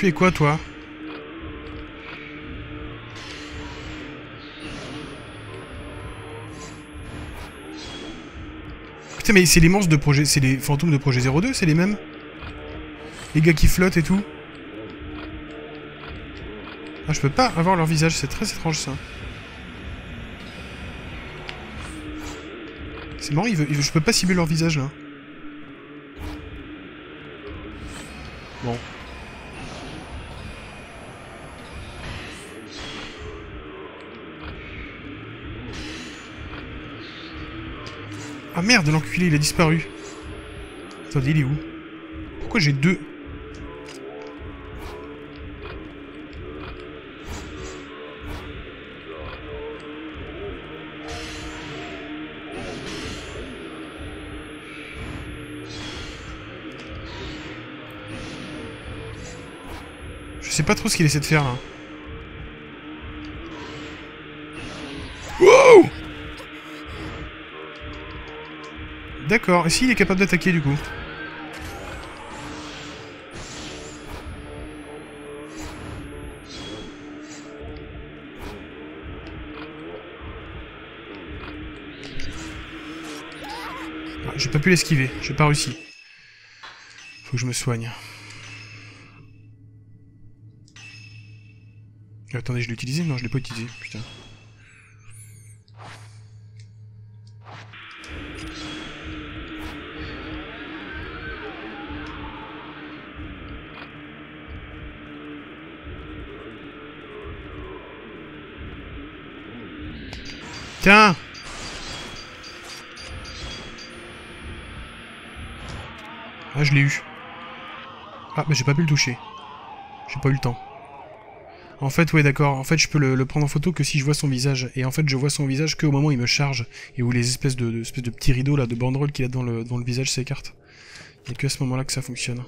Tu es quoi, toi? Putain, mais c'est les monstres de projet... C'est les fantômes de projet 02, c'est les mêmes? Les gars qui flottent et tout? Ah, je peux pas avoir leur visage, c'est très étrange, ça. C'est marrant, je peux pas cibler leur visage, là. Bon. Ah merde, l'enculé, il a disparu. Attendez, il est où? Pourquoi j'ai deux? Je sais pas trop ce qu'il essaie de faire, là. Wow! D'accord, et s'il est capable d'attaquer, du coup? Ah, j'ai pas pu l'esquiver, j'ai pas réussi. Faut que je me soigne. Attendez, je l'ai utilisé? Non, je l'ai pas utilisé, putain. Tiens! Ah, je l'ai eu. Ah, mais j'ai pas pu le toucher. J'ai pas eu le temps. En fait, ouais, d'accord. En fait, je peux le prendre en photo que si je vois son visage. Et en fait, je vois son visage qu'au moment où il me charge. Et où les espèces de petits rideaux, là, de banderoles qu'il a dans le visage s'écartent. Il n'y a que à ce moment-là que ça fonctionne.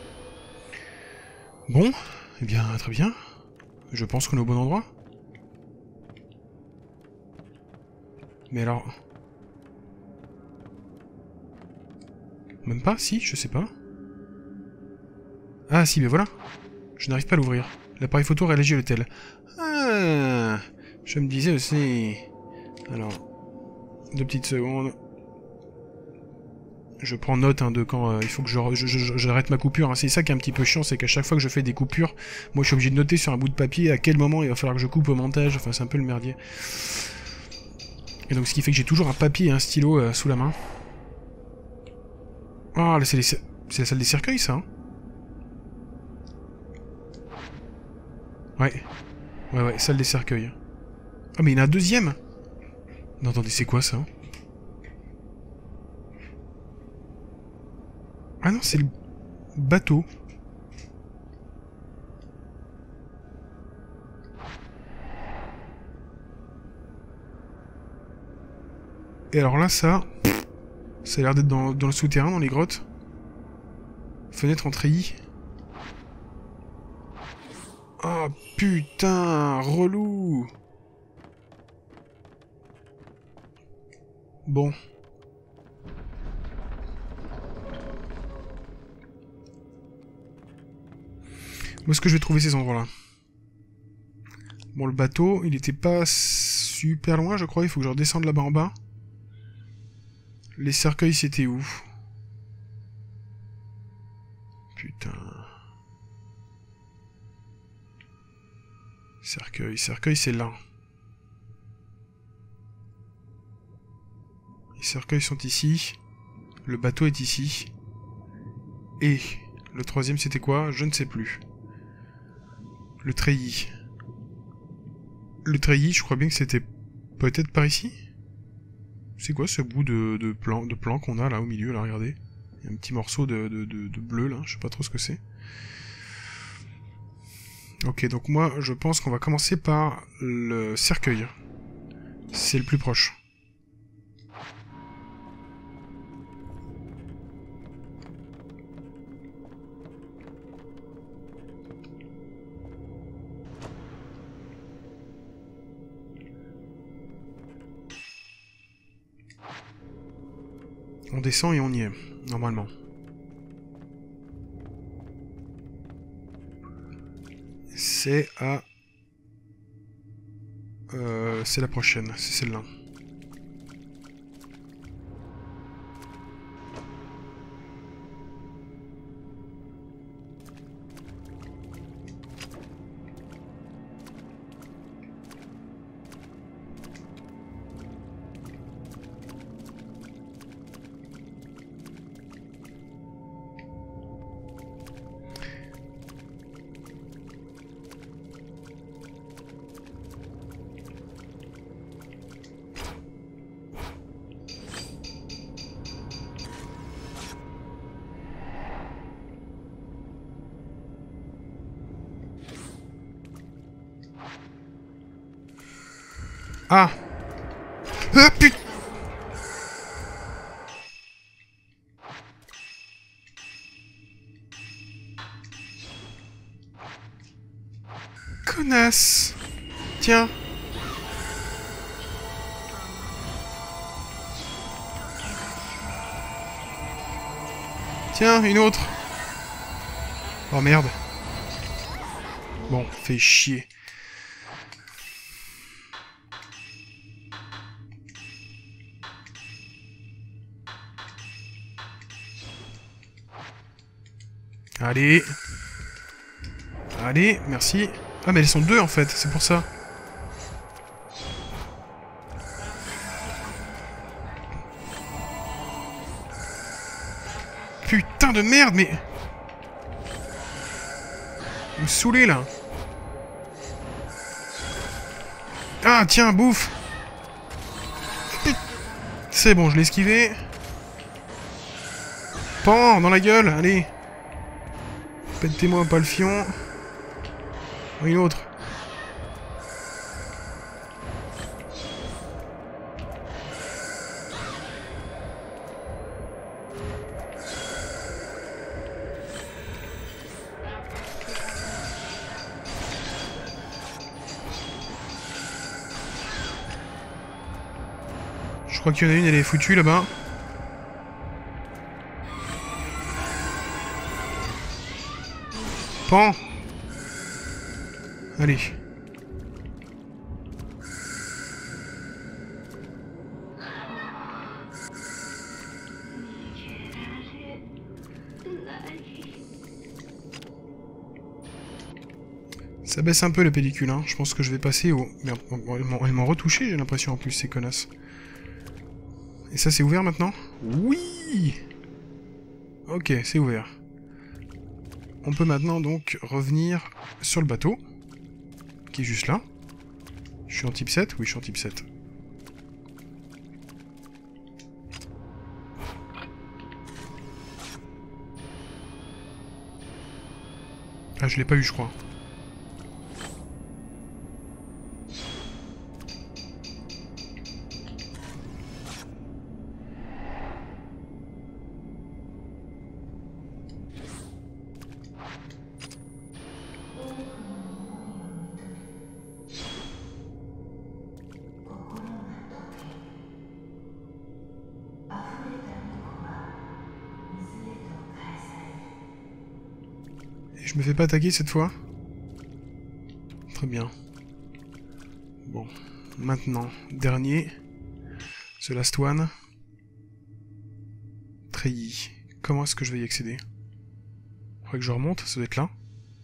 Bon. Eh bien, très bien. Je pense qu'on est au bon endroit. Mais alors... Même pas? Si, je sais pas. Ah, si, mais voilà. Je n'arrive pas à l'ouvrir. L'appareil photo réagit le tel. Ah, je me disais aussi... Alors... 2 petites secondes. Je prends note hein, de quand il faut que j'arrête ma coupure. Hein. C'est ça qui est un petit peu chiant, c'est qu'à chaque fois que je fais des coupures, moi je suis obligé de noter sur un bout de papier à quel moment il va falloir que je coupe au montage. Enfin, c'est un peu le merdier. Et donc, ce qui fait que j'ai toujours un papier et un stylo sous la main. Ah, là, c'est la salle des cercueils, ça. Hein ouais. Ouais, salle des cercueils. Ah, mais il y en a un deuxième. Non, attendez, c'est quoi, ça? Ah non, c'est le bateau. Et alors là, ça a l'air d'être dans le souterrain, dans les grottes. Fenêtre en treillis. Oh putain, relou. Bon. Où est-ce que je vais trouver ces endroits-là? Bon, le bateau, il était pas super loin, je crois. Il faut que je redescende là-bas en bas. Les cercueils, c'était où? Putain. Cercueil, c'est là. Les cercueils sont ici. Le bateau est ici. Et le troisième, c'était quoi? Je ne sais plus. Le treillis. Le treillis, je crois bien que c'était peut-être par ici. C'est quoi ce bout de plan qu'on a là au milieu, là, regardez. Il y a un petit morceau de bleu, là, je sais pas trop ce que c'est. Ok, donc moi, je pense qu'on va commencer par le cercueil. C'est le plus proche. On descend et on y est, normalement. c'est à... c'est la prochaine, c'est celle-là. Ah! Ah putain! Connasse! Tiens! Tiens, une autre! Oh merde! Bon, fait chier. Allez. Allez, merci. Ah mais elles sont deux en fait, c'est pour ça. Putain de merde, mais... Vous me saoulez là. Ah tiens, bouffe. C'est bon, je l'ai esquivé. Pan, dans la gueule, allez. Pète-moi pas le fion. Une autre. Je crois qu'il y en a une, elle est foutue là-bas. Pan. Allez. Ça baisse un peu la pellicule, hein. Je pense que je vais passer au... Merde, elles m'ont retouché, j'ai l'impression, en plus, ces connasses. Et ça, c'est ouvert maintenant? Oui! Ok, c'est ouvert. On peut maintenant donc revenir sur le bateau, qui est juste là. Je suis en type 7? Oui, je suis en type 7. Ah, je l'ai pas eu, je crois. Je me fais pas attaquer cette fois? Très bien. Bon, maintenant, dernier. The last one. Treillis. Comment est-ce que je vais y accéder? Faudrait que je remonte, ça doit être là.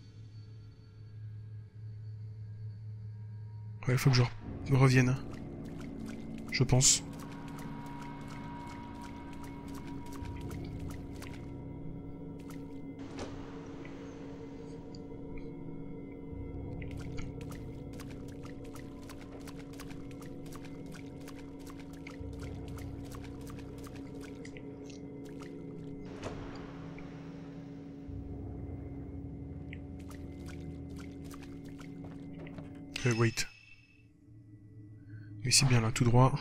Ouais, il faut que je revienne. Je pense. Wait. Oui, c'est bien là, tout droit.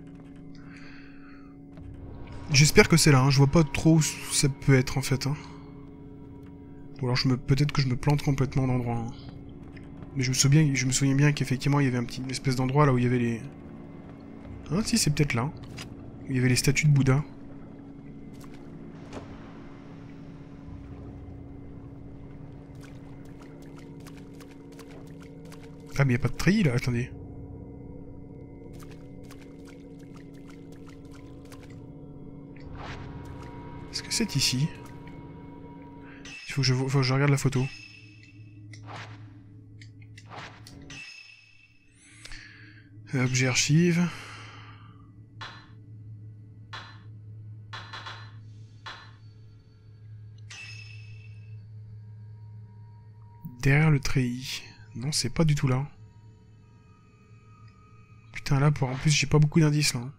J'espère que c'est là, hein. Je vois pas trop où ça peut être en fait. Hein. Ou alors peut-être que je me plante complètement d'endroit. Hein. Mais je me souviens bien qu'effectivement il y avait une espèce d'endroit là où il y avait les... Ah si, c'est peut-être là. Où il y avait les statues de Bouddha. Ah mais y a pas de treillis là, attendez. Est-ce que c'est ici? Il faut que je regarde la photo. Objet archive. Derrière le treillis. Non, c'est pas du tout là. Putain, là, en plus, j'ai pas beaucoup d'indices, là.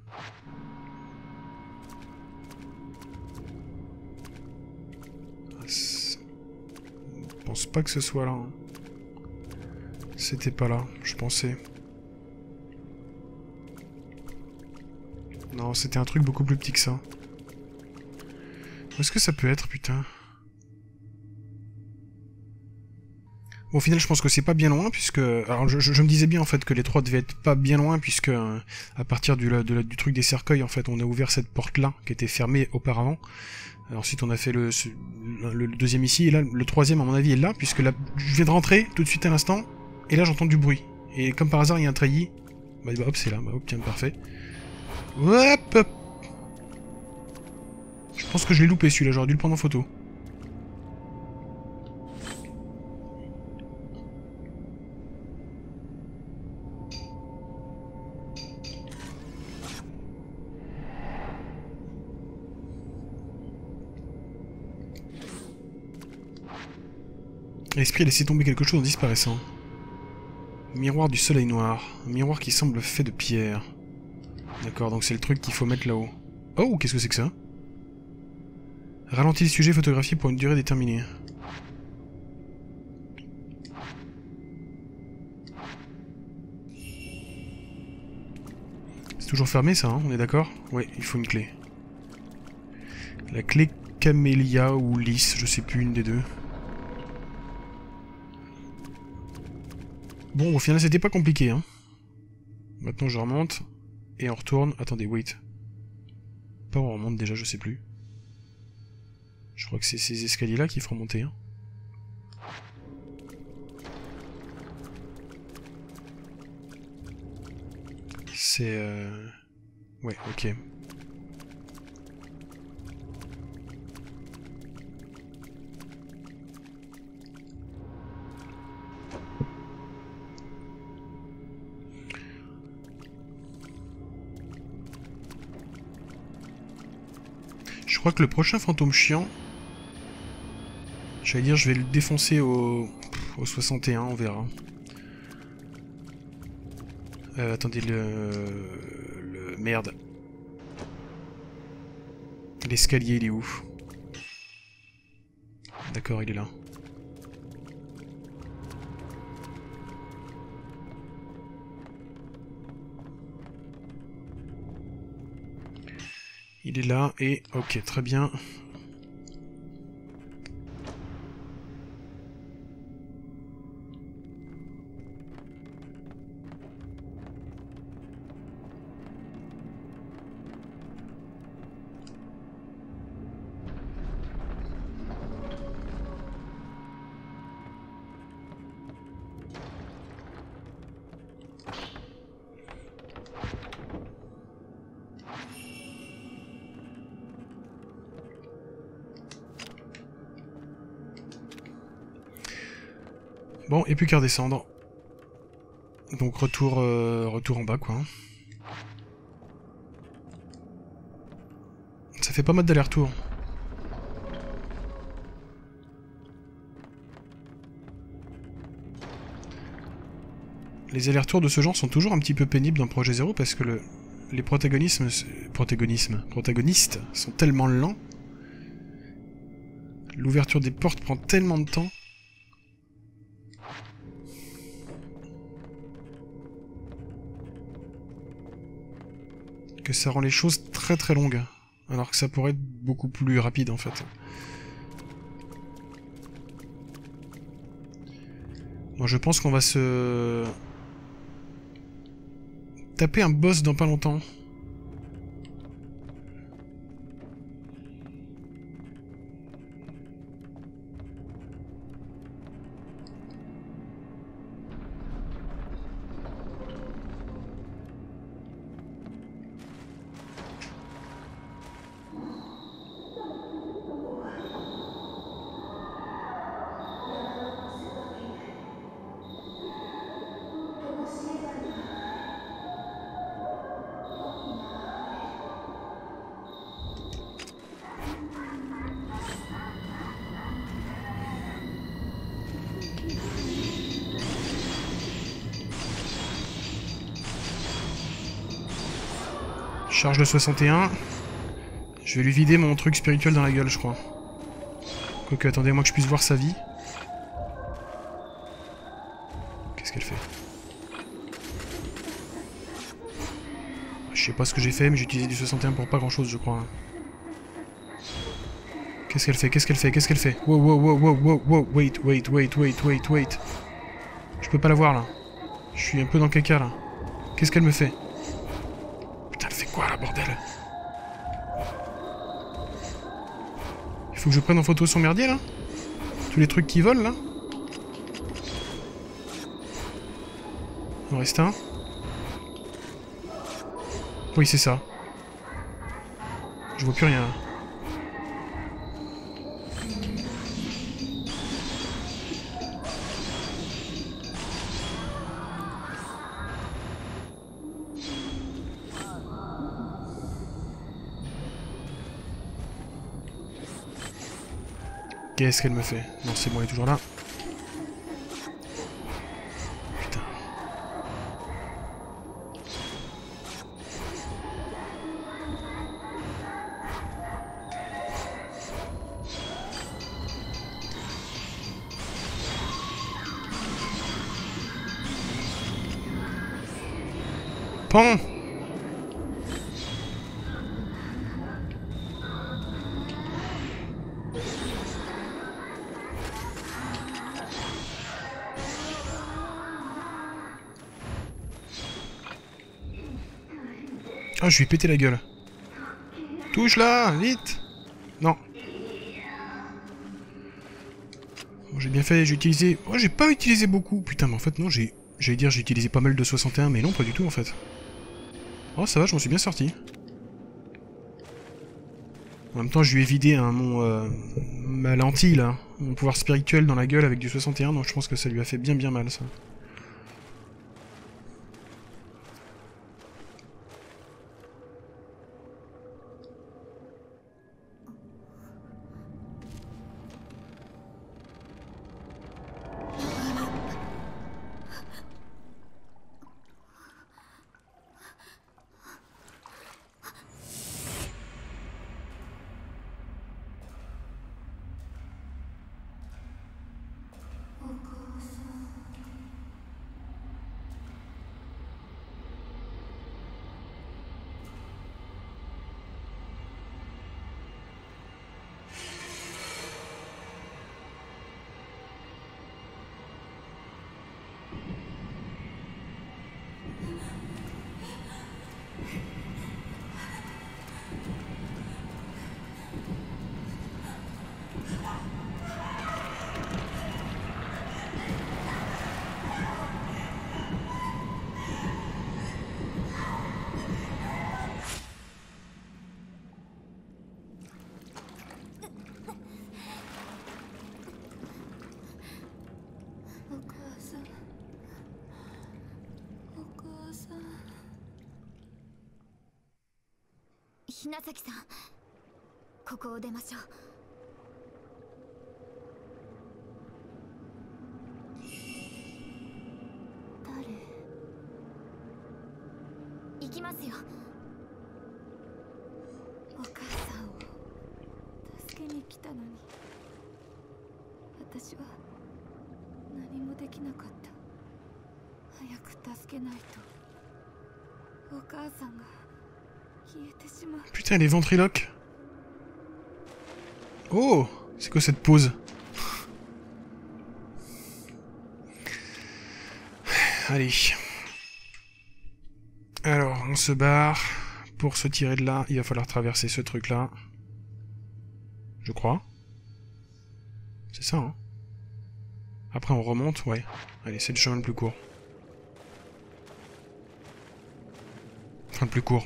Je pense pas que ce soit là. C'était pas là, je pensais. Non, c'était un truc beaucoup plus petit que ça. Où est-ce que ça peut être, putain? Bon, au final, je pense que c'est pas bien loin, puisque... Alors, je me disais bien, en fait, que les trois devaient être pas bien loin, puisque à partir du truc des cercueils, en fait, on a ouvert cette porte-là, qui était fermée auparavant. Ensuite, on a fait le deuxième ici, et là, le troisième, à mon avis, est là, puisque là, je viens de rentrer, tout de suite à l'instant, et là, j'entends du bruit. Et comme par hasard, il y a un treillis. Bah, hop, c'est là, bah, hop, tiens, parfait. Hop, hop. Je pense que je l'ai loupé, celui-là, j'aurais dû le prendre en photo. L'esprit a laissé tomber quelque chose en disparaissant. Miroir du soleil noir. Un miroir qui semble fait de pierre. D'accord, donc c'est le truc qu'il faut mettre là-haut. Oh, qu'est-ce que c'est que ça? Ralentis le sujet photographié pour une durée déterminée. C'est toujours fermé ça, hein, on est d'accord? Oui, il faut une clé. La clé Camélia ou Lys, je sais plus, une des deux. Bon, au final, c'était pas compliqué, hein. Maintenant, je remonte. Et on retourne. Attendez, wait. Pas où on remonte déjà, je sais plus. Je crois que c'est ces escaliers-là qui feront monter, hein. C'est... Ouais, ok. Je crois que le prochain fantôme chiant... J'allais dire, je vais le défoncer au 61, on verra. Attendez, Merde. L'escalier, il est où? D'accord, il est là. Il est là, et... Ok, très bien. Bon, et plus qu'à redescendre. Donc retour en bas, quoi. Ça fait pas mal d'aller-retour. Les allers-retours de ce genre sont toujours un petit peu pénibles dans Projet Zero parce que les protagonistes sont tellement lents. L'ouverture des portes prend tellement de temps. Que ça rend les choses très très longues. Alors que ça pourrait être beaucoup plus rapide en fait. Bon, je pense qu'on va se... taper un boss dans pas longtemps. Charge de 61. Je vais lui vider mon truc spirituel dans la gueule, je crois. Quoique, attendez-moi que je puisse voir sa vie. Qu'est-ce qu'elle fait? Je sais pas ce que j'ai fait, mais j'ai utilisé du 61 pour pas grand-chose, je crois. Qu'est-ce qu'elle fait? Qu'est-ce qu'elle fait? Qu'est-ce qu'elle fait? Wow, wow, wow, wow, wow, wow, wait. Je peux pas la voir, là. Je suis un peu dans le caca, là. Qu'est-ce qu'elle me fait? Putain, elle fait quoi, là, bordel? Il faut que je prenne en photo son merdier, là? Tous les trucs qui volent, là? Il en reste un. Oui, c'est ça. Je vois plus rien, là. Qu'est-ce qu'elle me fait? Non, c'est bon, elle est toujours là. Putain. Pan! Ah, je lui ai pété la gueule. Touche-la, vite! Non. Bon, j'ai bien fait, j'ai utilisé... Oh, j'ai pas utilisé beaucoup. Putain, mais en fait, non, j'allais dire j'ai utilisé pas mal de 61, mais non, pas du tout, en fait. Oh, ça va, je m'en suis bien sorti. En même temps, je lui ai vidé ma lentille, là. Mon pouvoir spirituel dans la gueule avec du 61, donc je pense que ça lui a fait bien mal, ça. Hinazaki-san, ここを出ましょう。誰？行きますよ。お母さんを助けに来たのに、私は何もできなかった。早く助けないと。お母さんが Putain, elle est ventriloque. Oh, c'est quoi cette pause? Allez. Alors, on se barre. Pour se tirer de là, il va falloir traverser ce truc-là. Je crois. C'est ça, hein. Après, on remonte, ouais. Allez, c'est le chemin le plus court. Enfin, le plus court.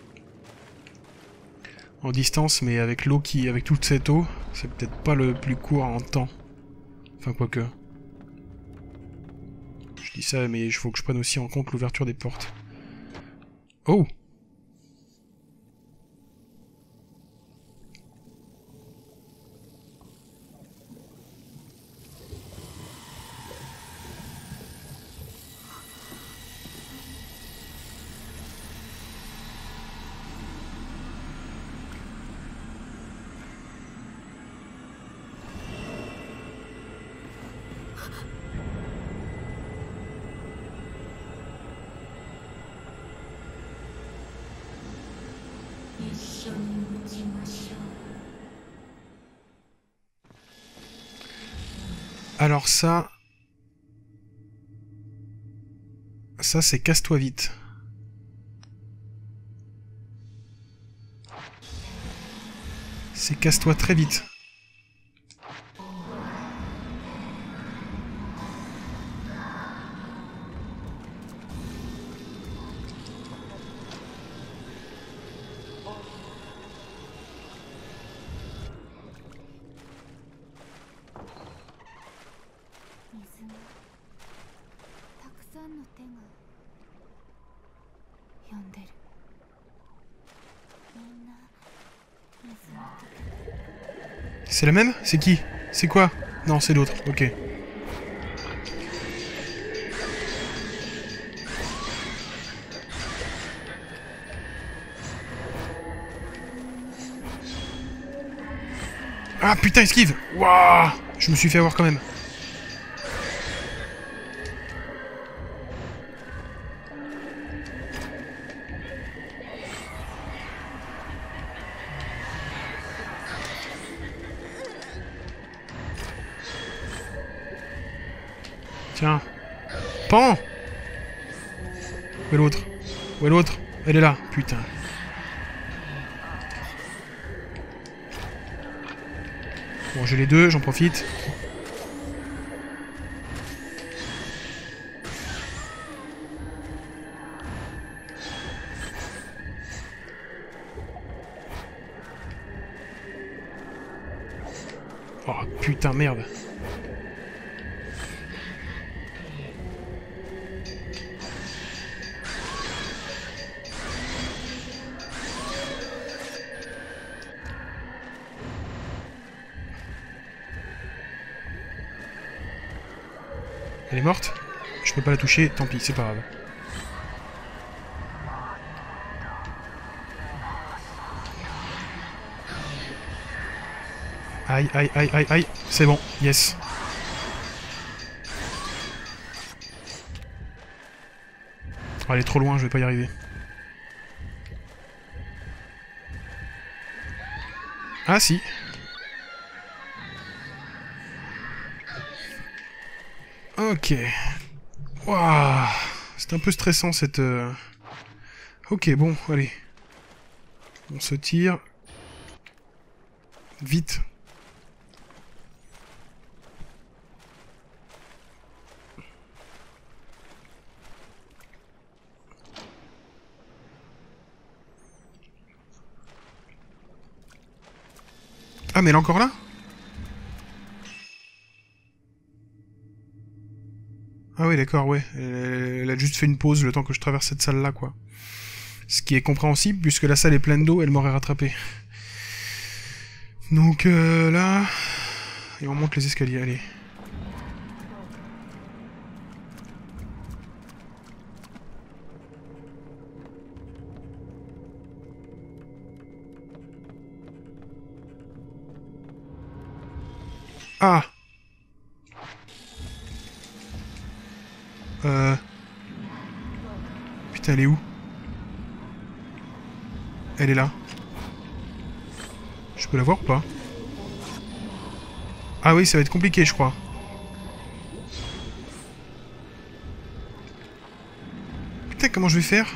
En distance, mais avec l'eau avec toute cette eau, c'est peut-être pas le plus court en temps. Enfin, quoique. Je dis ça, mais il faut que je prenne aussi en compte l'ouverture des portes. Oh! Alors ça... Ça, c'est casse-toi vite. C'est casse-toi très vite. C'est la même? C'est qui? C'est quoi? Non, c'est l'autre. Ok. Ah putain, esquive! Waouh! Je me suis fait avoir quand même. Tiens. Pan! Où est l'autre? Où est l'autre? Elle est là, putain. Bon, j'ai les deux, j'en profite. Oh, putain, merde. Elle est morte? Je peux pas la toucher, tant pis, c'est pas grave. Aïe, aïe, aïe, aïe, aïe. C'est bon, yes. Oh, elle est trop loin, je vais pas y arriver. Ah si. Ok. Waouh. C'est un peu stressant cette... Ok, bon, allez. On se tire. Vite. Ah, mais elle est encore là? Ah oui, d'accord, ouais. Elle a juste fait une pause le temps que je traverse cette salle-là, quoi. Ce qui est compréhensible, puisque la salle est pleine d'eau, elle m'aurait rattrapé. Donc là... Et on monte les escaliers, allez. Ah! Putain, elle est où? Elle est là. Je peux la voir ou pas? Ah oui, ça va être compliqué, je crois. Putain, comment je vais faire?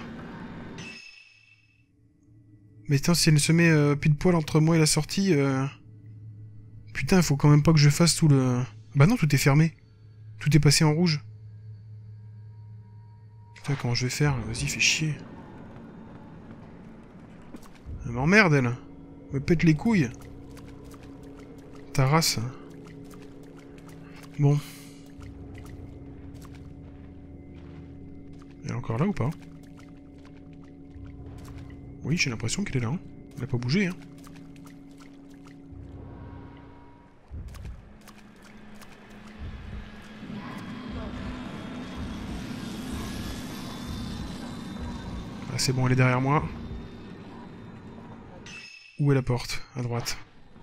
Mais attends, si elle se met pile poil entre moi et la sortie... Putain, faut quand même pas que je fasse tout le... Bah non, tout est fermé. Tout est passé en rouge. Putain, comment je vais faire? Vas-y, fais chier. Elle m'emmerde, elle. Elle me pète les couilles. Ta race. Bon. Elle est encore là ou pas? Oui, j'ai l'impression qu'elle est là. Hein. Elle a pas bougé, hein. Ah, c'est bon, elle est derrière moi. Où est la porte? À droite.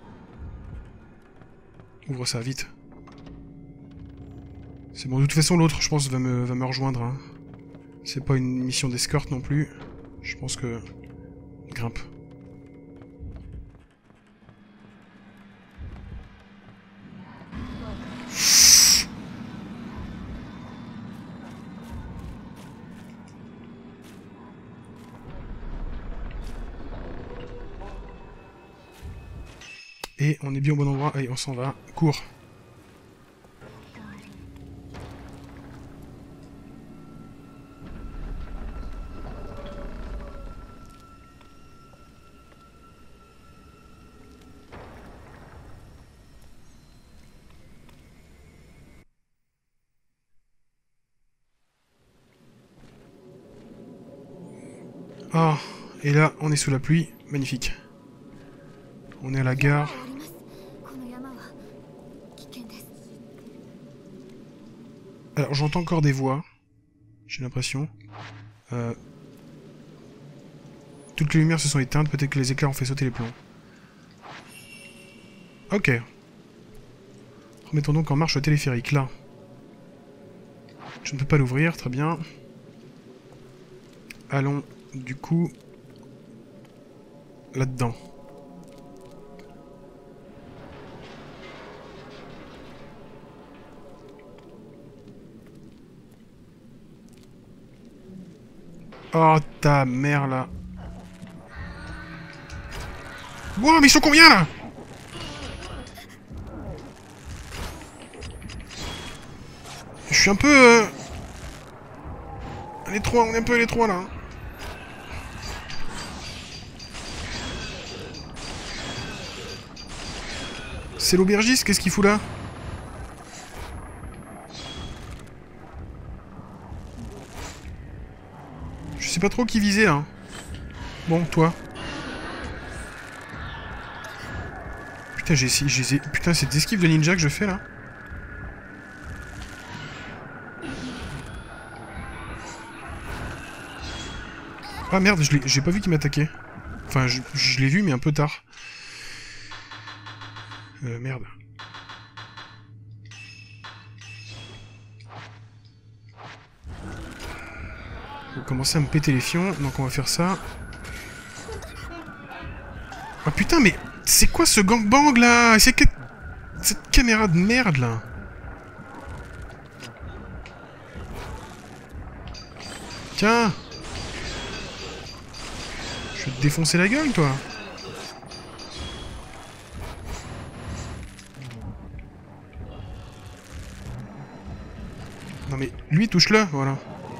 Ouvre ça, vite. C'est bon, de toute façon, l'autre, je pense, va me rejoindre. Hein. C'est pas une mission d'escorte non plus. Je pense que... Grimpe. Et on est bien au bon endroit. Allez, on s'en va. Cours. Ah, et là, on est sous la pluie. Magnifique. On est à la gare. Alors, j'entends encore des voix. J'ai l'impression. Toutes les lumières se sont éteintes. Peut-être que les éclairs ont fait sauter les plombs. Ok. Remettons donc en marche le téléphérique, là. Je ne peux pas l'ouvrir, très bien. Allons, du coup... là-dedans. Oh, ta mère, là. Wow, mais ils sont combien, là? Je suis un peu... Les trois, on est un peu les trois, là. C'est l'aubergiste, qu'est-ce qu'il fout là? Je sais pas trop qui viser, là. Bon, toi. Putain, Putain, c'est des esquives de ninja que je fais, là. Ah merde, j'ai pas vu qu'il m'attaquait. Enfin, je l'ai vu, mais un peu tard. Merde. Faut commencer à me péter les fions, donc on va faire ça. Ah putain, mais c'est quoi ce gangbang là? C'est que... cette caméra de merde là. Tiens. Je vais te défoncer la gueule, toi. Non mais lui, touche-le, voilà.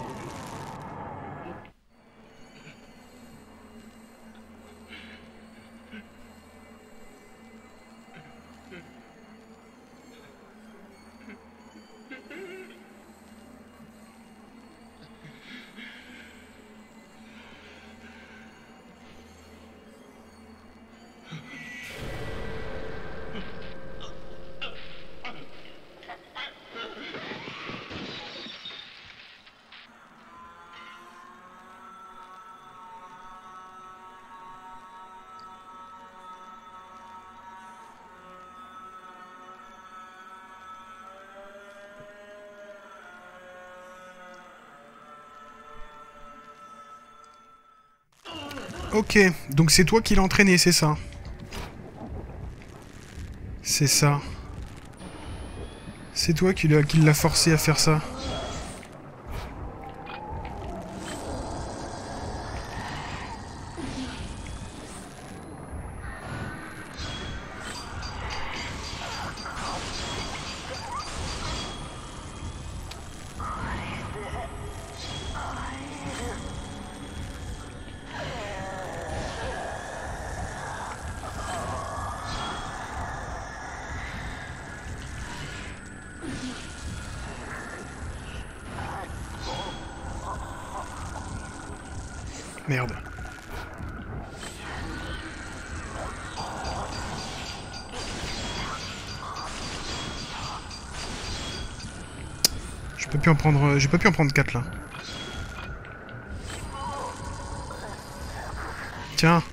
Ok, donc c'est toi qui l'as entraîné, c'est ça? C'est ça. C'est toi qui l'a forcé à faire ça. Merde. J'ai pas pu en prendre 4 là. Tiens.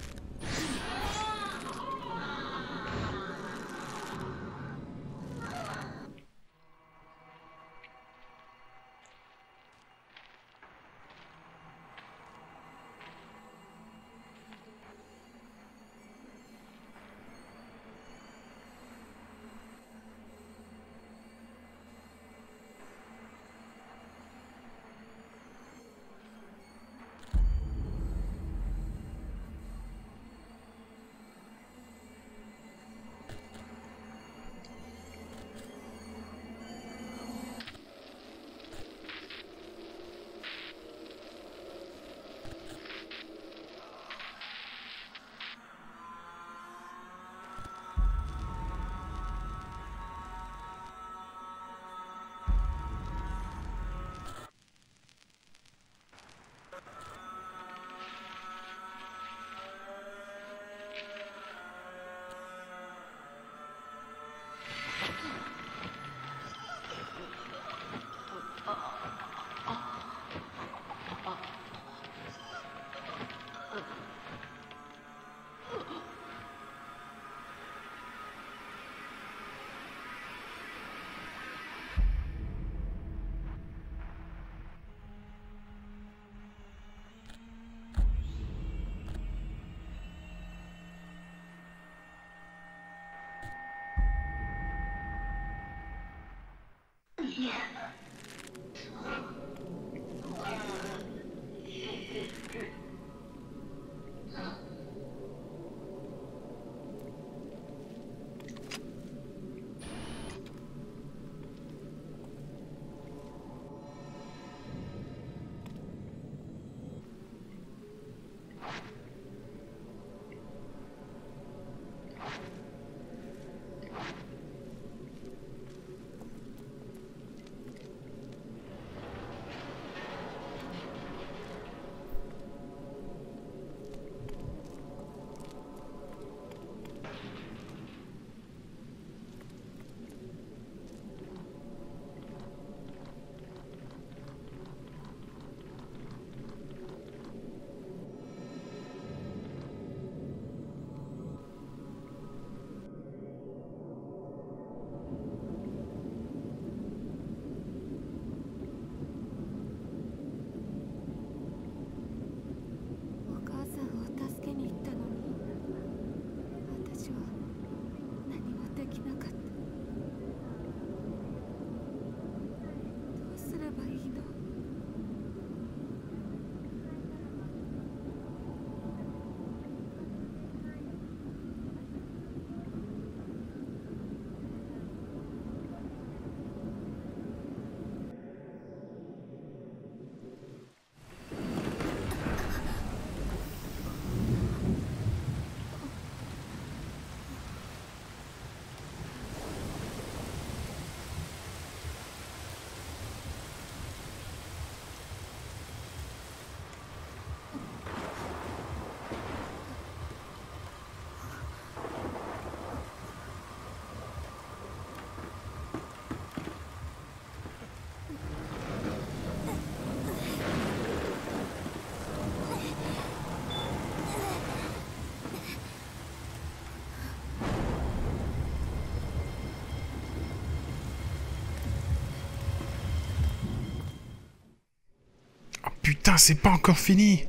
Putain, c'est pas encore fini!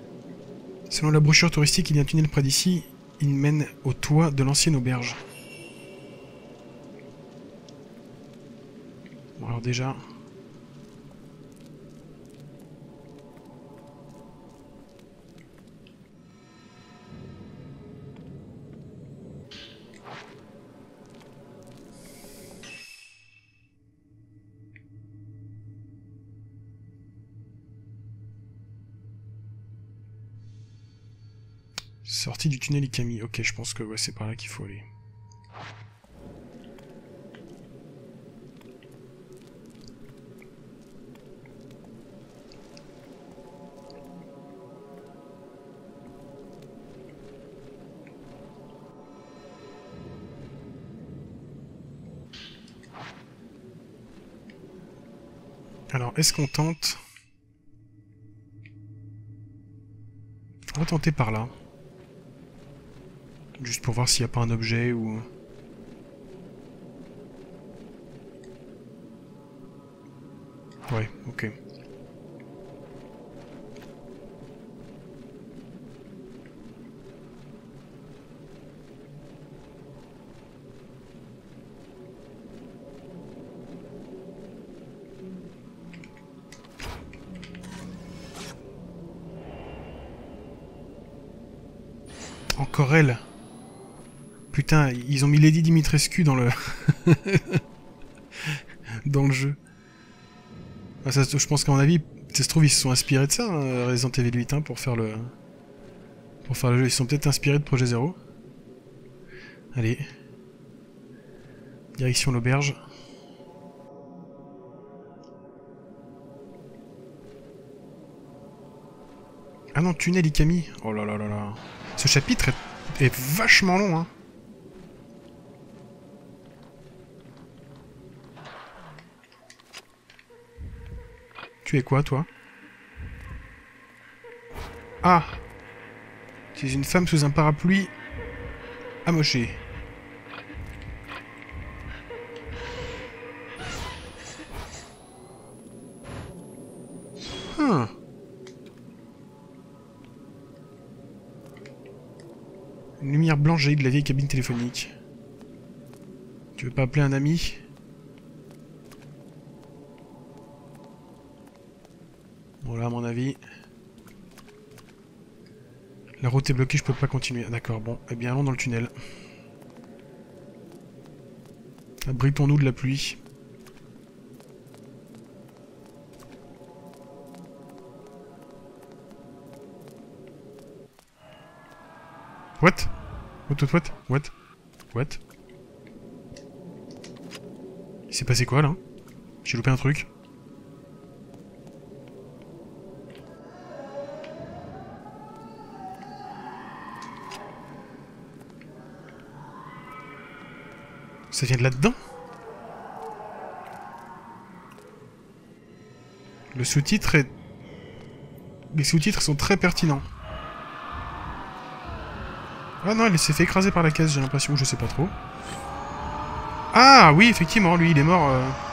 Selon la brochure touristique, il y a un tunnel près d'ici. Il mène au toit de l'ancienne auberge. Bon, alors déjà... Sortie du tunnel Ikami. Ok, je pense que ouais, c'est par là qu'il faut aller. Alors, est-ce qu'on tente? On va tenter par là. Juste pour voir s'il n'y a pas un objet ou... Ouais, ok. Encore elle. Putain, ils ont mis Lady Dimitrescu dans le... dans le jeu. Ah, ça, je pense qu'à mon avis, ça se trouve, ils se sont inspirés de ça, hein, Resident Evil 8, hein, pour faire le... Pour faire le jeu. Ils sont peut-être inspirés de Projet Zero. Allez. Direction l'auberge. Ah non, tunnel Ikami. Oh là là là là. Ce chapitre est vachement long, hein. Tu es quoi, toi? Ah! Tu es une femme sous un parapluie amoché. Une lumière blanche jaillit de la vieille cabine téléphonique. Tu veux pas appeler un ami? Bon là à mon avis... La route est bloquée, je peux pas continuer. Ah, d'accord, bon. Eh bien allons dans le tunnel. Abritons-nous de la pluie. What? What? Il s'est passé quoi là? J'ai loupé un truc. Ça vient de là-dedans? Le sous-titre est... Les sous-titres sont très pertinents. Ah non, il s'est fait écraser par la caisse, j'ai l'impression, je sais pas trop. Ah oui, effectivement, lui, il est mort...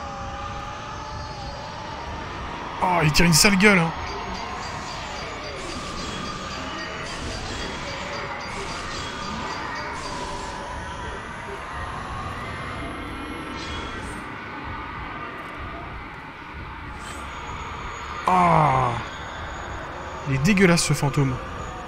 Oh, il tire une sale gueule, hein. Ah, il est dégueulasse, ce fantôme.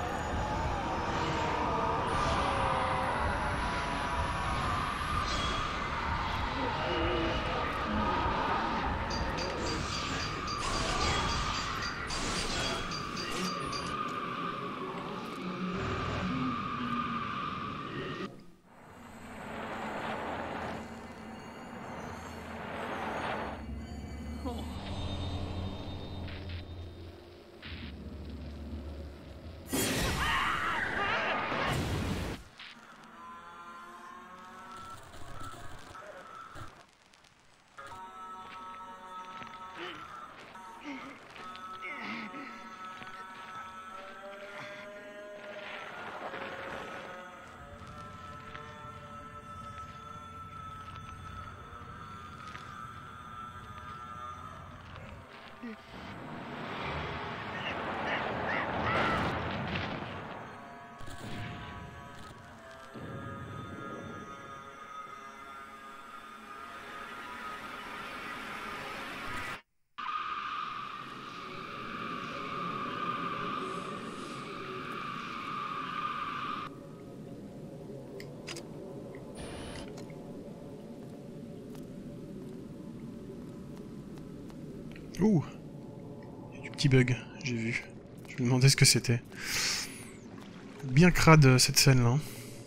Ouh, il y a du petit bug, j'ai vu. Je me demandais ce que c'était. Bien crade cette scène-là.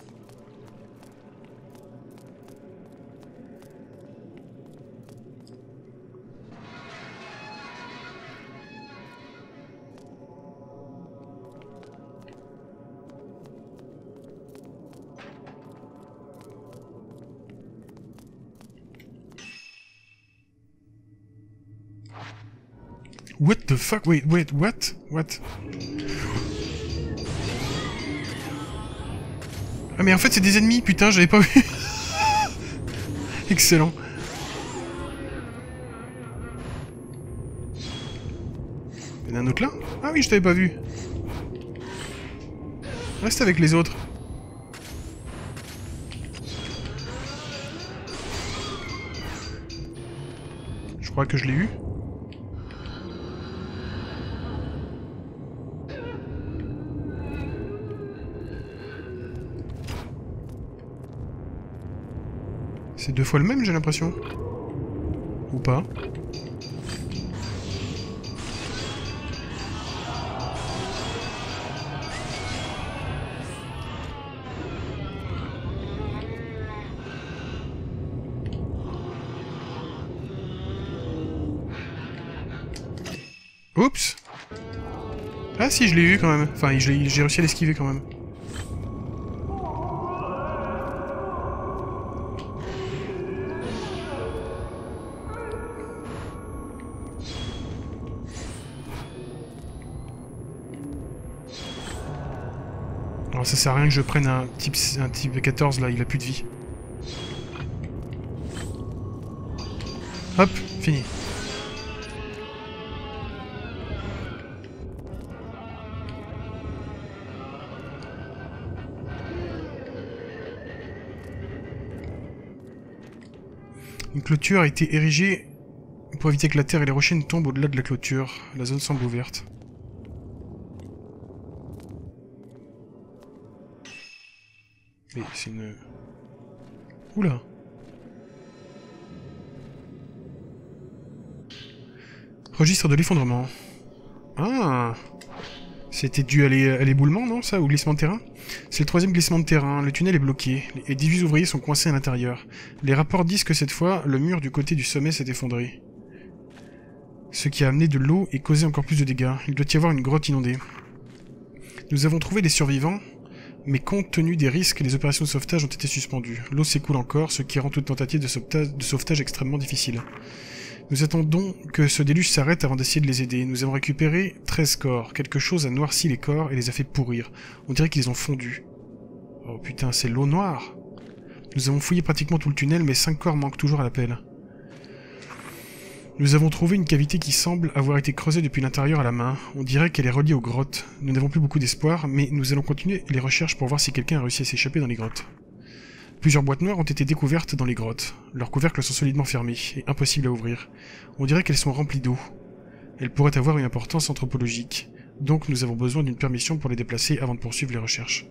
What the fuck? Wait, what? What? Ah mais en fait c'est des ennemis, putain, j'avais pas vu. Excellent. Il y en a un autre là? Ah oui, je t'avais pas vu. Reste avec les autres. Je crois que je l'ai eu. C'est 2 fois le même, j'ai l'impression. Ou pas. Oups. Ah si, je l'ai eu quand même. Enfin, j'ai réussi à l'esquiver quand même. Alors ça sert à rien que je prenne un type 14 là, il a plus de vie. Hop, fini. Une clôture a été érigée pour éviter que la terre et les rochers ne tombent au-delà de la clôture. La zone semble ouverte. Mais c'est une... Oula. Registre de l'effondrement. Ah. C'était dû à l'éboulement, non, ça, ou glissement de terrain? C'est le 3e glissement de terrain, le tunnel est bloqué, et 18 ouvriers sont coincés à l'intérieur. Les rapports disent que cette fois, le mur du côté du sommet s'est effondré. Ce qui a amené de l'eau et causé encore plus de dégâts. Il doit y avoir une grotte inondée. Nous avons trouvé les survivants, mais compte tenu des risques, les opérations de sauvetage ont été suspendues. L'eau s'écoule encore, ce qui rend toute tentative de sauvetage extrêmement difficile. Nous attendons que ce déluge s'arrête avant d'essayer de les aider. Nous avons récupéré 13 corps. Quelque chose a noirci les corps et les a fait pourrir. On dirait qu'ils ont fondu. Oh putain, c'est l'eau noire. Nous avons fouillé pratiquement tout le tunnel, mais 5 corps manquent toujours à l'appel. Nous avons trouvé une cavité qui semble avoir été creusée depuis l'intérieur à la main. On dirait qu'elle est reliée aux grottes. Nous n'avons plus beaucoup d'espoir, mais nous allons continuer les recherches pour voir si quelqu'un a réussi à s'échapper dans les grottes. Plusieurs boîtes noires ont été découvertes dans les grottes. Leurs couvercles sont solidement fermés et impossibles à ouvrir. On dirait qu'elles sont remplies d'eau. Elles pourraient avoir une importance anthropologique. Donc nous avons besoin d'une permission pour les déplacer avant de poursuivre les recherches.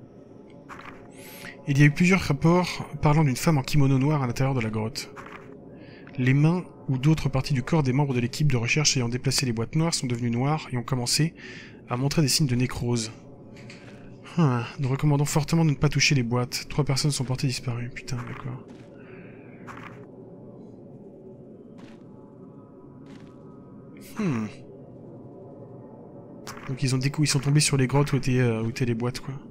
Il y a eu plusieurs rapports parlant d'une femme en kimono noir à l'intérieur de la grotte. Les mains ou d'autres parties du corps des membres de l'équipe de recherche ayant déplacé les boîtes noires sont devenues noires et ont commencé à montrer des signes de nécrose. Nous recommandons fortement de ne pas toucher les boîtes. 3 personnes sont portées disparues. Putain, d'accord. Donc ils sont tombés sur les grottes où étaient les boîtes, quoi.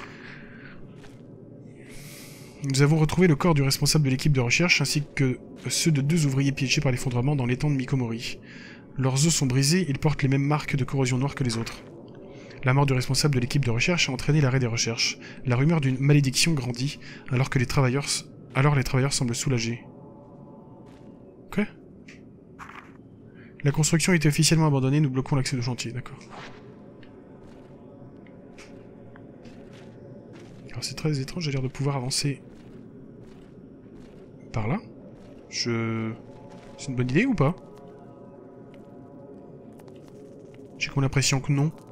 Nous avons retrouvé le corps du responsable de l'équipe de recherche, ainsi que ceux de 2 ouvriers piégés par l'effondrement dans l'étang de Mikomori. Leurs os sont brisés, ils portent les mêmes marques de corrosion noire que les autres. La mort du responsable de l'équipe de recherche a entraîné l'arrêt des recherches. La rumeur d'une malédiction grandit, alors les travailleurs semblent soulagés. Quoi? La construction a été officiellement abandonnée, nous bloquons l'accès au chantier, d'accord. Alors c'est très étrange, j'ai l'air de pouvoir avancer... par là? C'est une bonne idée ou pas? J'ai comme l'impression que non.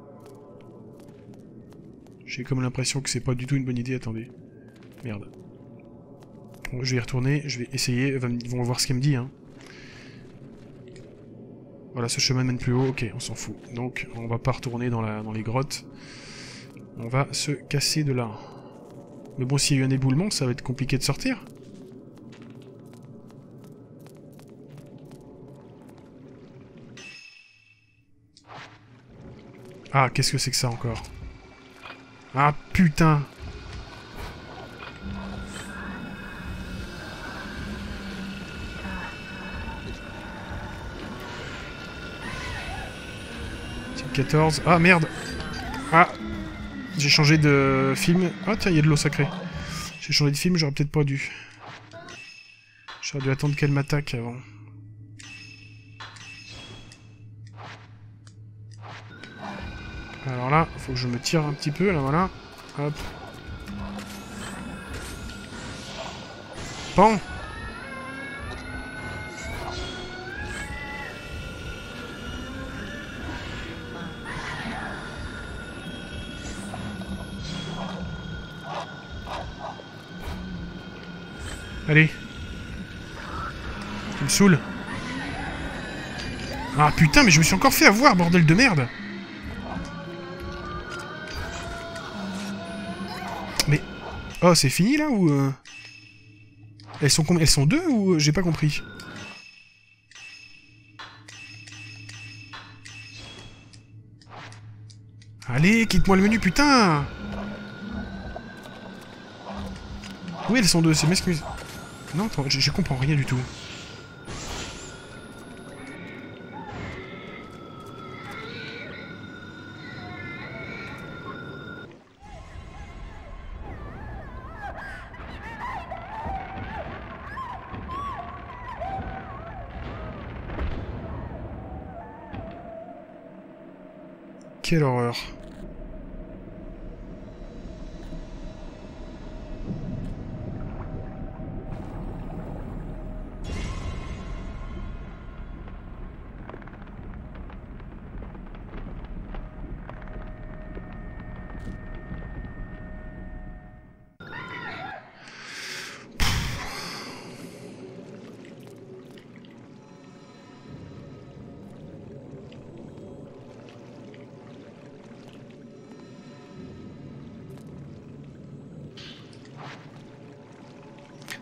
J'ai comme l'impression que c'est pas du tout une bonne idée, attendez. Merde. Bon, je vais y retourner, je vais essayer, ils vont voir ce qu'elle me dit, hein. Voilà, ce chemin mène plus haut, ok, on s'en fout. Donc, on va pas retourner dans les grottes. On va se casser de là. Mais bon, s'il y a eu un éboulement, ça va être compliqué de sortir. Ah, qu'est-ce que c'est que ça encore? Ah, putain! Type 14. Ah, merde! Ah! J'ai changé de film. Ah, tiens, il y a de l'eau sacrée. J'ai changé de film, j'aurais peut-être pas dû. J'aurais dû attendre qu'elle m'attaque avant. Alors là, faut que je me tire un petit peu, là, voilà. Hop. Pan! Allez. Tu me saoules. Ah putain, mais je me suis encore fait avoir, bordel de merde! Mais... Oh, c'est fini là ou... Elles sont combien? Elles sont 2 ou... J'ai pas compris. Allez, quitte-moi le menu, putain! Oui, elles sont 2, c'est m'excuse. Non, attends, je comprends rien du tout. Quelle horreur.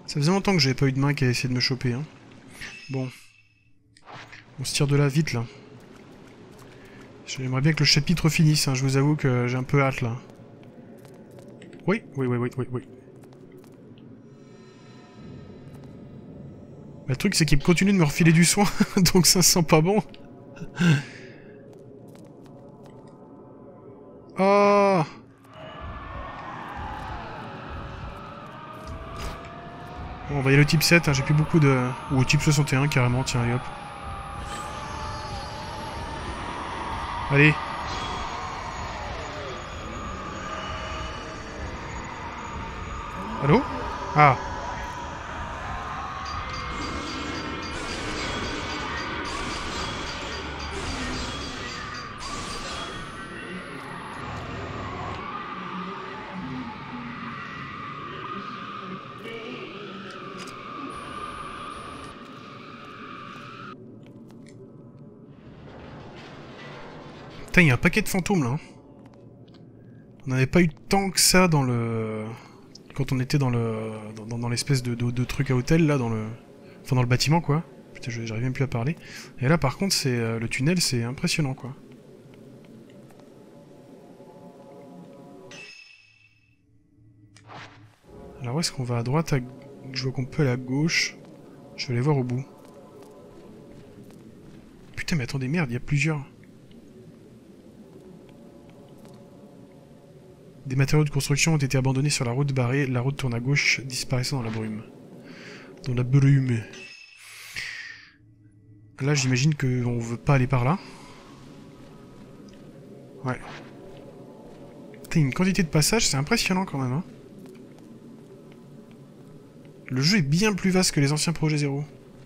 Ça faisait longtemps que j'avais pas eu de main qui a essayé de me choper. Hein. Bon. On se tire de là vite, là. J'aimerais bien que le chapitre finisse, hein. Je vous avoue que j'ai un peu hâte, là. Oui. Le truc, c'est qu'il continue de me refiler du soin, donc ça sent pas bon. Oh! Bon, on va y aller au type 7, hein. J'ai plus beaucoup de... Ou au type 61, carrément, tiens, allez hop. Allez. Allô? Ah. Putain, il y a un paquet de fantômes, là. Hein. On n'avait pas eu tant que ça dans le... Quand on était dans le... Dans l'espèce de truc à hôtel, là, dans le... Enfin, dans le bâtiment, quoi. Putain, j'arrive même plus à parler. Et là, par contre, c'est le tunnel, c'est impressionnant, quoi. Alors, où est-ce qu'on va? À droite, je vois qu'on peut aller à gauche. Je vais aller voir au bout. Putain, mais attendez, merde, il y a plusieurs... Des matériaux de construction ont été abandonnés sur la route barrée. La route tourne à gauche, disparaissant dans la brume. Dans la brume. Là, j'imagine qu'on veut pas aller par là. Ouais. Putain, une quantité de passages, c'est impressionnant quand même. Hein. Le jeu est bien plus vaste que les anciens projets Zero.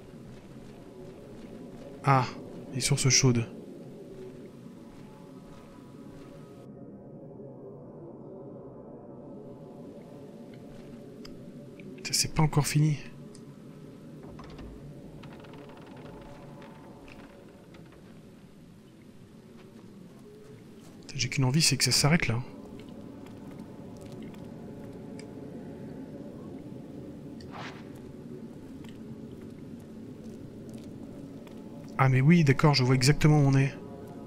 Ah, les sources chaudes. C'est pas encore fini. J'ai qu'une envie, c'est que ça s'arrête là. Ah mais oui, d'accord, je vois exactement où on est.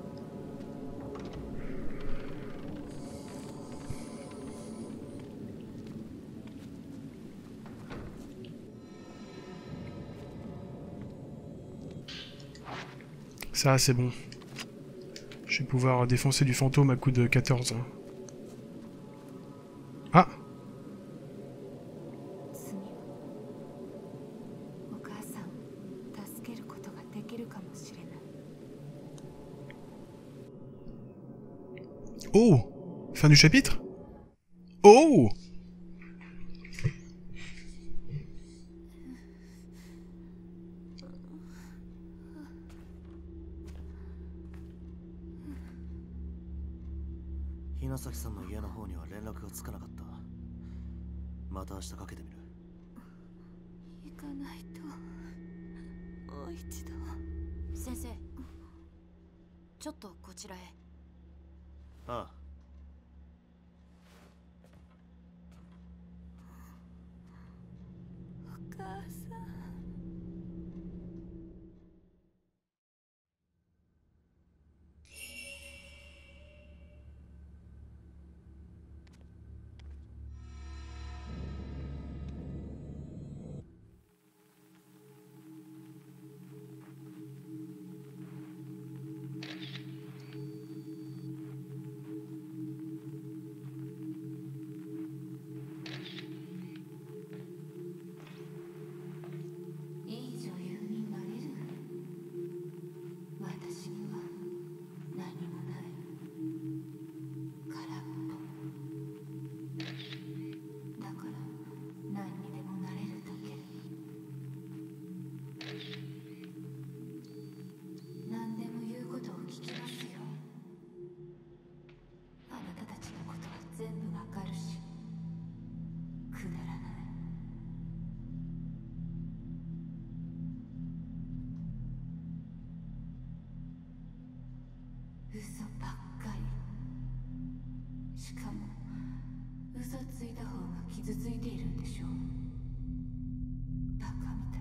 Ça, c'est bon. Je vais pouvoir défoncer du fantôme à coup de 14. Ah! Oh! Fin du chapitre? Oh! Hinasaki-sanの家の方には連絡がつかなかった。また明日かけてみる。 行かないと。もう一度。 先生、ちょっとこちらへ。 ああ。 お母さん。嘘ばっかり。しかも嘘ついた方が傷ついているんでしょう。 バカみたい。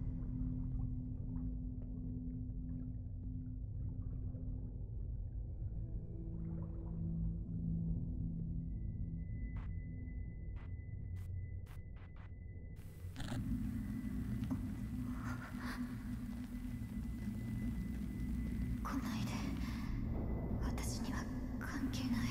来ないで。私には関係ない。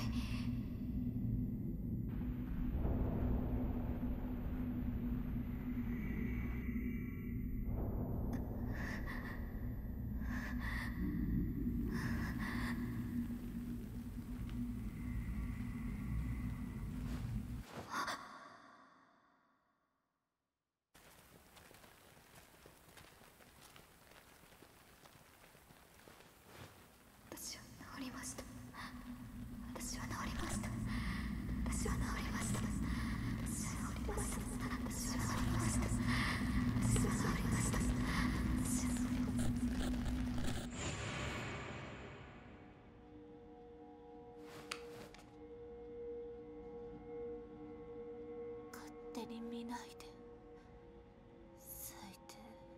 私は治りました。私は治りました。私は治りました。私は治りました。私は治りました。私は治りました。私は治りました。勝手に見ないで。最低。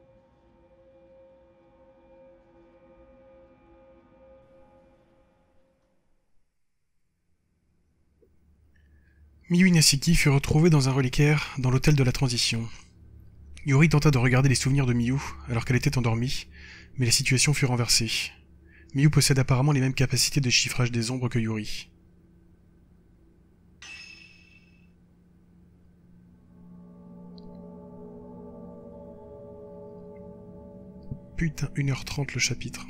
Miyu Inaseki fut retrouvée dans un reliquaire dans l'hôtel de la transition. Yuri tenta de regarder les souvenirs de Miyu alors qu'elle était endormie, mais la situation fut renversée. Miyu possède apparemment les mêmes capacités de chiffrage des ombres que Yuri. Putain, 1h30 le chapitre.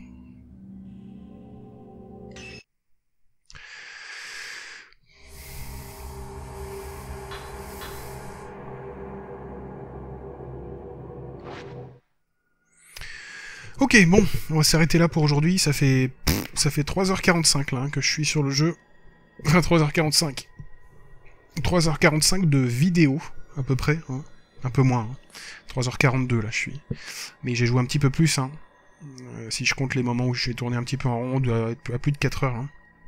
Ok, bon, on va s'arrêter là pour aujourd'hui. Ça fait 3h45 là hein, que je suis sur le jeu. Enfin, 3h45. 3h45 de vidéo, à peu près. Hein. Un peu moins. Hein. 3h42 là, je suis. Mais j'ai joué un petit peu plus. Hein. Si je compte les moments où j'ai tourné un petit peu en rond, à plus de 4 heures. Hein.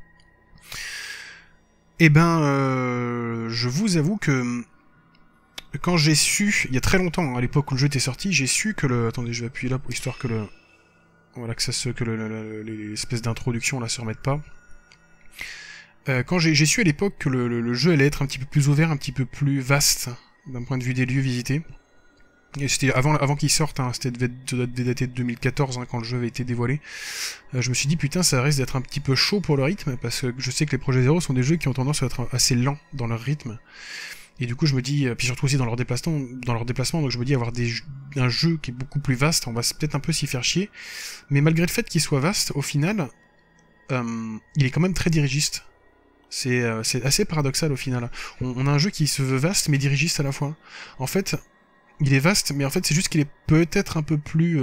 Eh ben, je vous avoue que quand j'ai su, il y a très longtemps, hein, à l'époque où le jeu était sorti, j'ai su que le... Attendez, je vais appuyer là pour histoire que le... Voilà, que l'espèce d'introduction là se remette pas. Quand j'ai su à l'époque que le jeu allait être un petit peu plus ouvert, un petit peu plus vaste, d'un point de vue des lieux visités. Et c'était avant qu'il sorte, hein, ça devait dater de 2014 hein, quand le jeu avait été dévoilé. Je me suis dit putain ça risque d'être un petit peu chaud pour le rythme, parce que je sais que les projets Zero sont des jeux qui ont tendance à être assez lents dans leur rythme. Et du coup je me dis, puis surtout aussi dans leur déplacement, donc je me dis avoir un jeu qui est beaucoup plus vaste, on va peut-être un peu s'y faire chier. Mais malgré le fait qu'il soit vaste, au final, il est quand même très dirigiste. C'est assez paradoxal au final. On a un jeu qui se veut vaste mais dirigiste à la fois. En fait, il est vaste, mais en fait c'est juste qu'il est peut-être un peu plus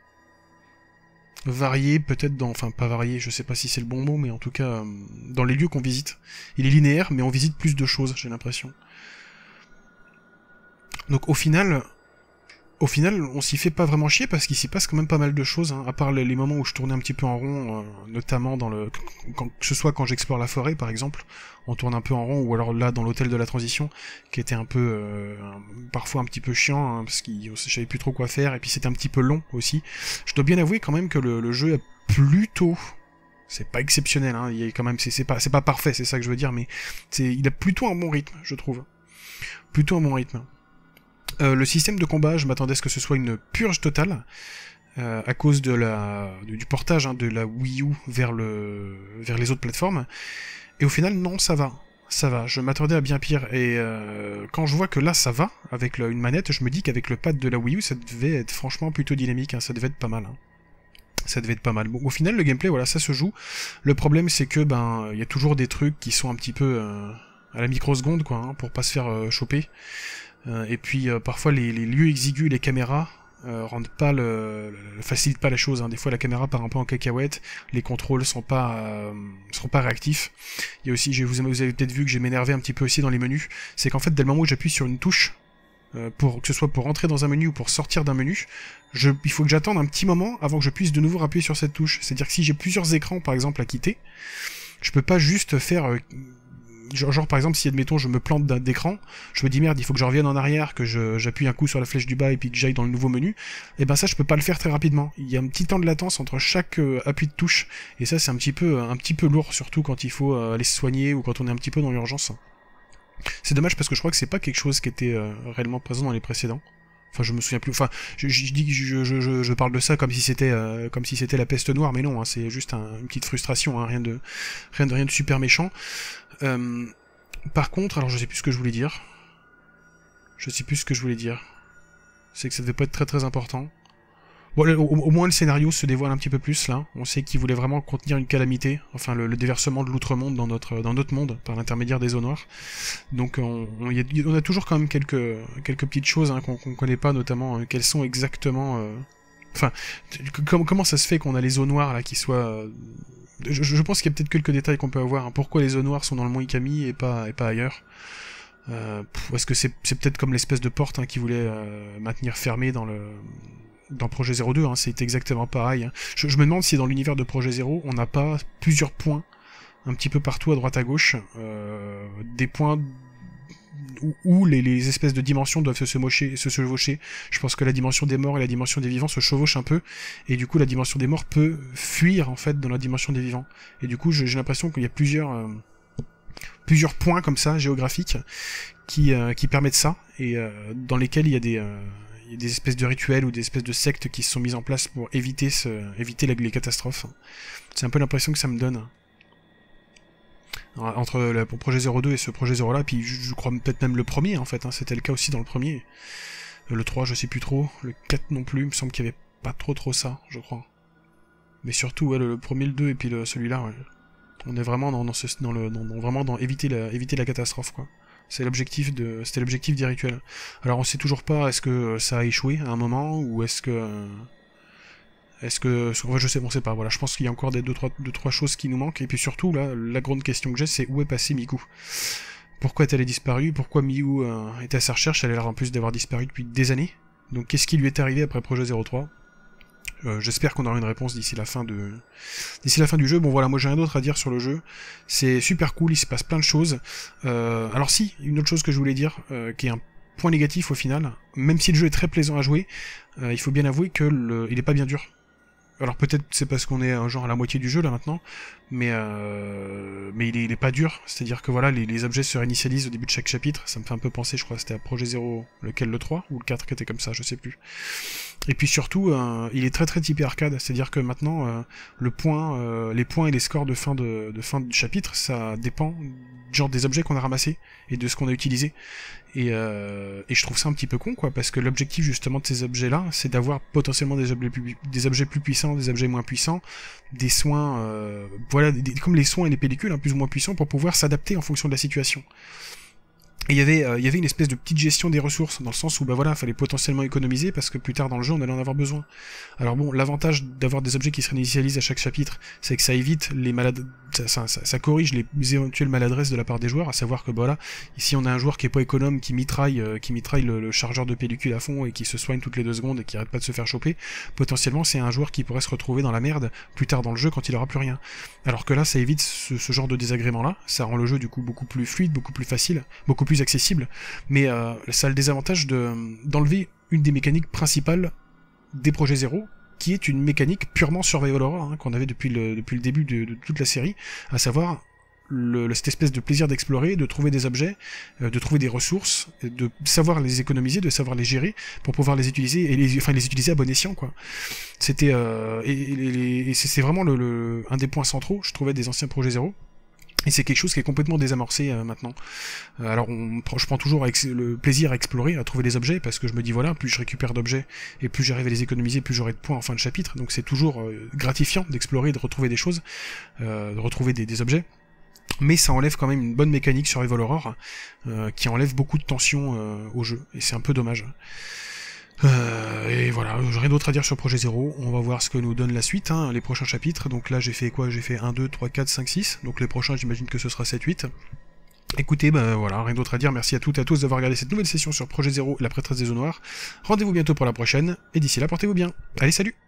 varié, peut-être dans... Enfin, pas varié, je sais pas si c'est le bon mot, mais en tout cas, dans les lieux qu'on visite. Il est linéaire, mais on visite plus de choses, j'ai l'impression. Donc au final, on s'y fait pas vraiment chier parce qu'il s'y passe quand même pas mal de choses, hein, à part les moments où je tournais un petit peu en rond, notamment que ce soit quand j'explore la forêt par exemple, on tourne un peu en rond, ou alors là dans l'hôtel de la transition, qui était un peu, parfois un petit peu chiant, hein, parce que je savais plus trop quoi faire, et puis c'était un petit peu long aussi. Je dois bien avouer quand même que le jeu est plutôt... C'est pas exceptionnel, hein, il y a quand même, c'est pas parfait, c'est ça que je veux dire, mais il a plutôt un bon rythme, je trouve. Plutôt un bon rythme. Le système de combat, je m'attendais à ce que ce soit une purge totale, à cause du portage hein, de la Wii U vers les autres plateformes. Et au final, non, ça va. Ça va, je m'attendais à bien pire. Et quand je vois que là, ça va, avec une manette, je me dis qu'avec le pad de la Wii U, ça devait être franchement plutôt dynamique, hein, ça devait être pas mal. Hein. Ça devait être pas mal. Bon, au final, le gameplay, voilà, ça se joue. Le problème, c'est que, il y a toujours des trucs qui sont un petit peu à la microseconde, quoi, hein, pour pas se faire choper. Et puis parfois les lieux exigus, les caméras rendent pas facilitent pas la chose. Hein. Des fois la caméra part un peu en cacahuète, les contrôles seront pas réactifs. Il y a aussi, vous avez peut-être vu que j'ai m'énervé un petit peu aussi dans les menus. C'est qu'en fait dès le moment où j'appuie sur une touche, que ce soit pour entrer dans un menu ou pour sortir d'un menu, il faut que j'attende un petit moment avant que je puisse de nouveau appuyer sur cette touche. C'est-à-dire que si j'ai plusieurs écrans par exemple à quitter, je peux pas juste faire genre par exemple si admettons je me plante d'écran, je me dis merde il faut que je revienne en arrière, que j'appuie un coup sur la flèche du bas et puis que j'aille dans le nouveau menu, et ben ça je peux pas le faire très rapidement. Il y a un petit temps de latence entre chaque appui de touche, et ça c'est un petit peu lourd, surtout quand il faut aller se soigner ou quand on est un petit peu dans l'urgence. C'est dommage parce que je crois que c'est pas quelque chose qui était réellement présent dans les précédents. Enfin, je me souviens plus. Enfin, je dis que je parle de ça comme si c'était la peste noire, mais non, hein, c'est juste une petite frustration, hein, rien de super méchant. Par contre, alors je sais plus ce que je voulais dire. C'est que ça devait pas être très très important. Bon, au moins le scénario se dévoile un petit peu plus là. On sait qu'il voulait vraiment contenir une calamité, enfin le déversement de l'outre-monde dans notre monde par l'intermédiaire des eaux noires. Donc on a toujours quand même quelques petites choses hein, qu'on connaît pas, notamment quelles sont exactement. Enfin, comment ça se fait qu'on a les eaux noires là qui soient. Je pense qu'il y a peut-être quelques détails qu'on peut avoir. Hein. Pourquoi les eaux noires sont dans le mont Ikami et pas ailleurs? Est-ce que c'est peut-être comme l'espèce de porte hein, qui voulait maintenir fermée dans Projet 02, hein, c'est exactement pareil. Hein. Je me demande si dans l'univers de Projet 0, on n'a pas plusieurs points, un petit peu partout à droite à gauche, des points où les espèces de dimensions doivent se chevaucher. Je pense que la dimension des morts et la dimension des vivants se chevauchent un peu, et du coup la dimension des morts peut fuir en fait dans la dimension des vivants. Et du coup j'ai l'impression qu'il y a plusieurs points comme ça, géographiques, qui permettent ça, et dans lesquels il y a des espèces de rituels ou des espèces de sectes qui se sont mises en place pour éviter les catastrophes. C'est un peu l'impression que ça me donne. Entre le projet 02 et ce projet 0 là, puis je crois peut-être même le premier en fait, hein, c'était le cas aussi dans le premier. Le 3 je sais plus trop, le 4 non plus, il me semble qu'il y avait pas trop ça, je crois. Mais surtout ouais, le premier, le 2 et puis celui-là, ouais. On est vraiment dans éviter la catastrophe quoi. C'était l'objectif des rituels. Alors on sait toujours pas est-ce que ça a échoué à un moment ou est-ce que je sais, on sait pas. Voilà, je pense qu'il y a encore deux trois choses qui nous manquent, et puis surtout là la grande question que j'ai c'est où est passée Miku. Pourquoi est-elle disparue? Pourquoi Miu était à sa recherche? Elle a l'air en plus d'avoir disparu depuis des années. Donc qu'est-ce qui lui est arrivé après Projet 03? J'espère qu'on aura une réponse d'ici la fin du jeu. Bon voilà, moi j'ai rien d'autre à dire sur le jeu. C'est super cool, il se passe plein de choses. Alors si, une autre chose que je voulais dire, qui est un point négatif au final, même si le jeu est très plaisant à jouer, il faut bien avouer que il est pas bien dur. Alors peut-être c'est parce qu'on est genre à la moitié du jeu là maintenant, mais il est pas dur, c'est-à-dire que voilà, les objets se réinitialisent au début de chaque chapitre, ça me fait un peu penser, je crois, c'était à Projet 0, lequel, le 3 ou le 4 qui était comme ça, je sais plus. Et puis surtout, il est très très typé arcade, c'est-à-dire que maintenant, les points et les scores de fin de chapitre, ça dépend genre des objets qu'on a ramassés et de ce qu'on a utilisé. Et je trouve ça un petit peu con, quoi, parce que l'objectif justement de ces objets-là, c'est d'avoir potentiellement des objets plus puissants, des objets moins puissants, des soins, voilà, comme les soins et les pellicules, hein, plus ou moins puissants, pour pouvoir s'adapter en fonction de la situation. Et il y avait une espèce de petite gestion des ressources, dans le sens où bah voilà, fallait potentiellement économiser parce que plus tard dans le jeu on allait en avoir besoin. Alors bon, l'avantage d'avoir des objets qui se réinitialisent à chaque chapitre, c'est que ça évite les ça corrige les éventuelles maladresses de la part des joueurs, à savoir que bah voilà, ici on a un joueur qui est pas économe, qui mitraille le chargeur de pellicule à fond et qui se soigne toutes les 2 secondes et qui arrête pas de se faire choper. Potentiellement c'est un joueur qui pourrait se retrouver dans la merde plus tard dans le jeu quand il aura plus rien. Alors que là ça évite ce genre de désagrément là, ça rend le jeu du coup beaucoup plus fluide, beaucoup plus facile, beaucoup plus accessible, mais ça a le désavantage d'enlever une des mécaniques principales des Projets 0, qui est une mécanique purement survival horror, hein, qu'on avait depuis le début de toute la série, à savoir cette espèce de plaisir d'explorer, de trouver des objets, de trouver des ressources, de savoir les économiser, de savoir les gérer pour pouvoir les utiliser et les utiliser à bon escient, quoi. C'était et c'est vraiment un des points centraux, je trouvais, des anciens Projets 0. Et c'est quelque chose qui est complètement désamorcé maintenant. Alors je prends toujours le plaisir à explorer, à trouver des objets, parce que je me dis voilà, plus je récupère d'objets et plus j'arrive à les économiser, plus j'aurai de points en fin de chapitre. Donc c'est toujours gratifiant d'explorer, de retrouver des choses, de retrouver des objets. Mais ça enlève quand même une bonne mécanique sur Survival Horror, qui enlève beaucoup de tension au jeu, et c'est un peu dommage. Et voilà, j'ai rien d'autre à dire sur Projet 0, on va voir ce que nous donne la suite, hein, les prochains chapitres. Donc là j'ai fait quoi? J'ai fait 1, 2, 3, 4, 5, 6, donc les prochains j'imagine que ce sera 7, 8. Écoutez, bah voilà, rien d'autre à dire, merci à toutes et à tous d'avoir regardé cette nouvelle session sur Projet 0 et la prêtresse des eaux noires. Rendez-vous bientôt pour la prochaine, et d'ici là portez-vous bien. Allez, salut!